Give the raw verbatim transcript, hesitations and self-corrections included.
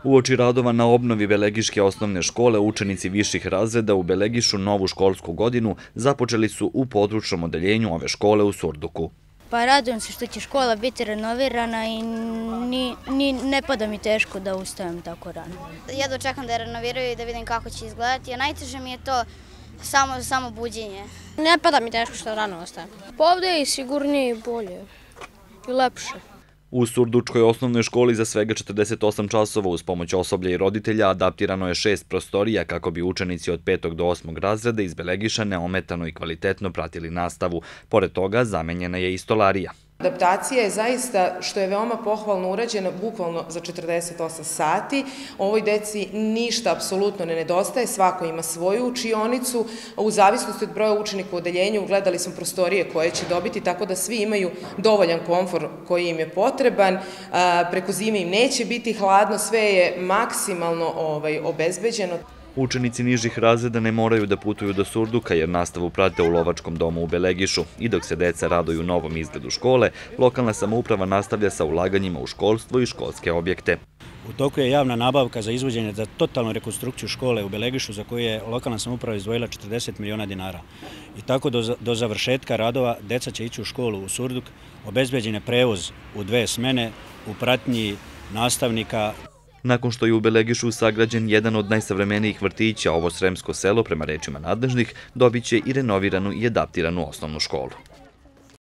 Uoči radova na obnovi Belegiške osnovne škole, učenici viših razreda u Belegišu novu školsku godinu započeli su u područnom odeljenju ove škole u Surduku. Pa radujem se što će škola biti renovirana i ni, ni, ne pada mi teško da ustajem tako rano. Jedva čekam da je renoviraju i da vidim kako će izgledati, a najteže mi je to samo, samo buđenje. Ne pada mi teško što rano ostajem. Pa ovdje je i sigurnije i bolje i lepše. U Surdučkoj osnovnoj školi za svega četrdeset osam časova uz pomoć osoblja i roditelja adaptirano je šest prostorija kako bi učenici od petog do osmog razreda iz Belegiša neometano i kvalitetno pratili nastavu. Pored toga zamenjena je i stolarija. Adaptacija je zaista, što je veoma pohvalno urađena, bukvalno za četrdeset osam sati. Ovoj deci ništa apsolutno ne nedostaje, svako ima svoju učionicu. U zavisnosti od broja učenika u odeljenju gledali smo prostorije koje će dobiti, tako da svi imaju dovoljan komfor koji im je potreban. Preko zime im neće biti hladno, sve je maksimalno ovaj, obezbeđeno. Učenici nižih razreda ne moraju da putuju do Surduka jer nastavu prate u Lovačkom domu u Belegišu. I dok se deca raduju novom izgledu škole, lokalna samouprava nastavlja sa ulaganjima u školstvo i školske objekte. U toku je javna nabavka za izvođenje za totalnu rekonstrukciju škole u Belegišu za koju je lokalna samouprava izdvojila četrdeset miliona dinara. I tako do, do završetka radova deca će ići u školu u Surduk, obezbeđen je prevoz u dve smene, u pratnji nastavnika. Nakon što je u Belegišu sagrađen jedan od najsavremenijih vrtića, ovo Sremsko selo, prema rečima nadležnih, dobit će i renoviranu i adaptiranu osnovnu školu.